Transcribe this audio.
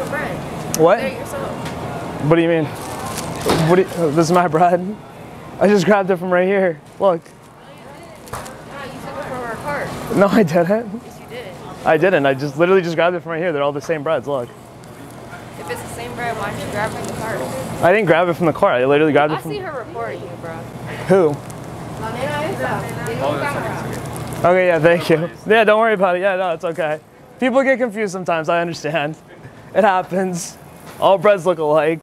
the bread. What? Get it yourself. What do you mean? This is my bread. I just grabbed it from right here. Look. No, you took it from our cart. No, I didn't. Yes, you did. I didn't. I just literally just grabbed it from right here. They're all the same breads. Look. If it's the same bread, why did you grab it from the cart? I didn't grab it from the cart. I literally grabbed it I from. see her recording you, bro. Who? Oh, Okay, yeah, thank you. Yeah, don't worry about it. Yeah, no, it's okay. People get confused sometimes. I understand. It happens. All breads look alike.